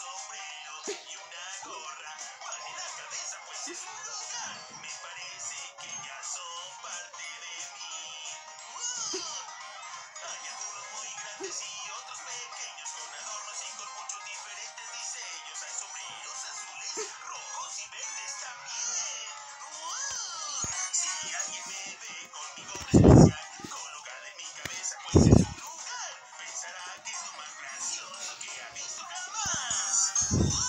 sombrero y una gorra. Vale la cabeza, pues es un lugar. Me parece que ya son parte de mí. Hay algunos muy grandes y otros pequeños, con adornos y con muchos diferentes diseños. Hay sombreros azules, rojos y verdes también. Si alguien me ve con mi gorra especial colocada en mi cabeza, pues es un lugar. Pensará que es lo más gracioso que ha visto jamás.